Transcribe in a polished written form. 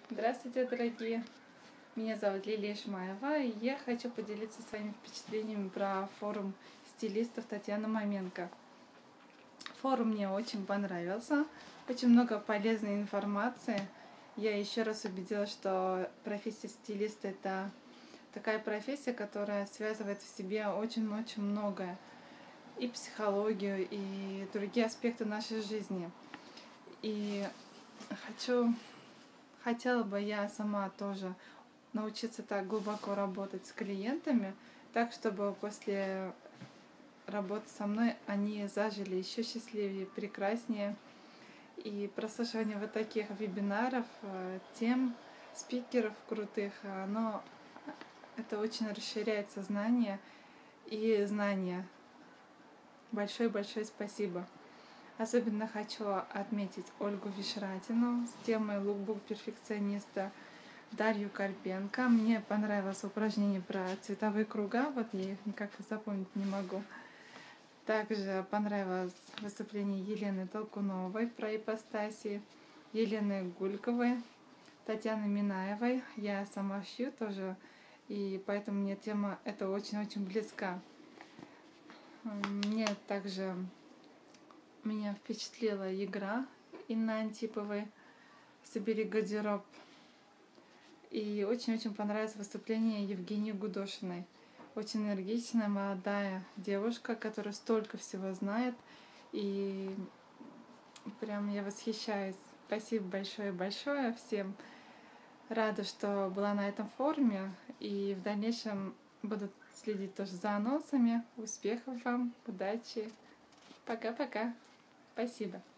Здравствуйте, дорогие! Меня зовут Лилия Шмаева, и я хочу поделиться своими впечатлениями про форум стилистов Татьяны Маменко. Форум мне очень понравился, очень много полезной информации. Я еще раз убедилась, что профессия стилиста — это такая профессия, которая связывает в себе очень-очень многое. И психологию, и другие аспекты нашей жизни. И хотела бы я сама тоже научиться так глубоко работать с клиентами, так, чтобы после работы со мной они зажили еще счастливее, прекраснее. И прослушивание вот таких вебинаров, тем, спикеров крутых, это очень расширяет сознание и знания. Большое-большое спасибо. Особенно хочу отметить Ольгу Вишратину с темой лукбук перфекциониста, Дарью Карпенко. Мне понравилось упражнение про цветовые круга, вот я их никак запомнить не могу. Также понравилось выступление Елены Толкуновой про ипостаси, Елены Гульковой, Татьяны Минаевой. Я сама шью тоже, и поэтому мне тема эта очень-очень близка. Меня впечатлила игра Инны Антиповой «Собери гардероб». И очень-очень понравилось выступление Евгении Гудошиной. Очень энергичная, молодая девушка, которая столько всего знает. И прям я восхищаюсь. Спасибо большое-большое всем. Рада, что была на этом форуме. И в дальнейшем буду следить тоже за анонсами. Успехов вам, удачи. Пока-пока. Спасибо.